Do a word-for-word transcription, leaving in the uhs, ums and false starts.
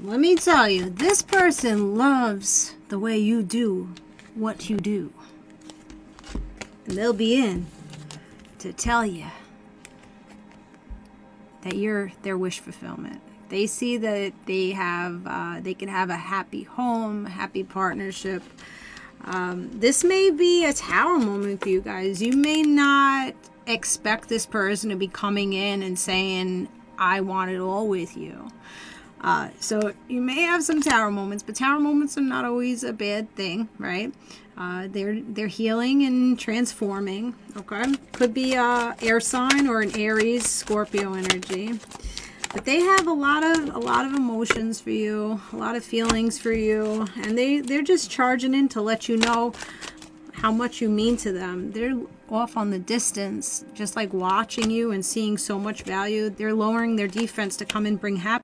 let me tell you, this person loves the way you do what you do. And they'll be in to tell you that you're their wish fulfillment. They see that they have, uh, they can have a happy home, a happy partnership. Um, this may be a tower moment for you guys. You may not expect this person to be coming in and saying, I want it all with you. Uh, so you may have some tower moments, but tower moments are not always a bad thing, right? Uh, they're they're healing and transforming. Okay, could be a air sign or an Aries, Scorpio energy, but they have a lot of a lot of emotions for you, a lot of feelings for you, and they they're just charging in to let you know how much you mean to them. They're off on the distance, just like watching you and seeing so much value. They're lowering their defense to come and bring happiness.